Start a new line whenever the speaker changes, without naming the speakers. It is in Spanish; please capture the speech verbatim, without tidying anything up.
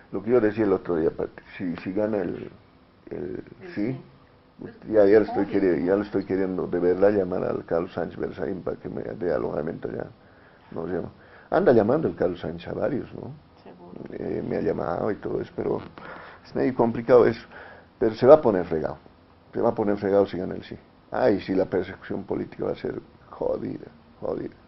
Lo que yo decía el otro día, Pati, si, si gana el, el sí, ya, ya, lo estoy queriendo, ya lo estoy queriendo de verdad llamar al Carlos Sánchez Berzaín para que me dé alojamiento allá. No llama. Anda llamando el Carlos Sánchez a varios, ¿no? Eh, me ha llamado y todo eso, pero es medio complicado eso. Pero se va a poner fregado. Se va a poner fregado si gana el sí. Ay, sí, la persecución política va a ser jodida, jodida.